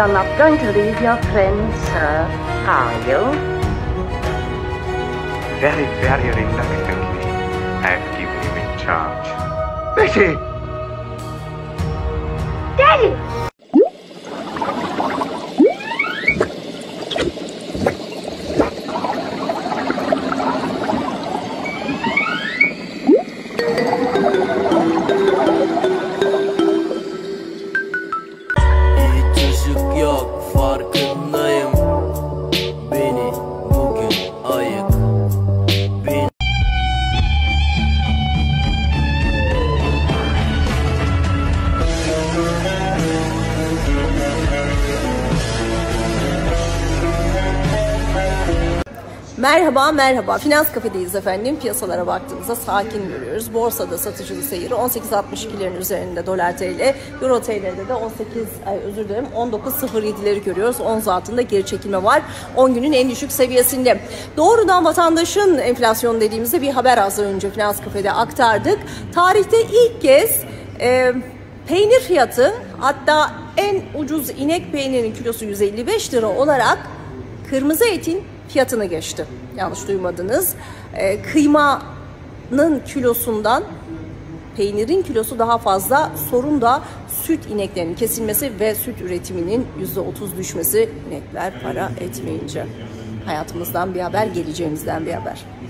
You're not going to leave your friends, sir, are you? Very, very reluctantly, I have given him in charge. Betty! Daddy! Çocuk yok, farkındayım. Beni bugün ayık. Merhaba. Finans kafedeyiz efendim. Piyasalara baktığımızda sakin görüyoruz. Borsada satıcılı seyri 18.62'lerin üzerinde dolar TL, euro TL'de de 19.07'leri görüyoruz. Ons altında geri çekilme var. 10 günün en düşük seviyesinde. Doğrudan vatandaşın enflasyonu dediğimizde bir haber az önce finans kafede aktardık. Tarihte ilk kez peynir fiyatı, hatta en ucuz inek peynirinin kilosu 155 lira olarak kırmızı etin fiyatını geçti. Yanlış duymadınız. Kıymanın kilosundan peynirin kilosu daha fazla. Sorun da süt ineklerinin kesilmesi ve süt üretiminin %30 düşmesi. İnekler para etmeyince. Hayatımızdan bir haber, geleceğimizden bir haber.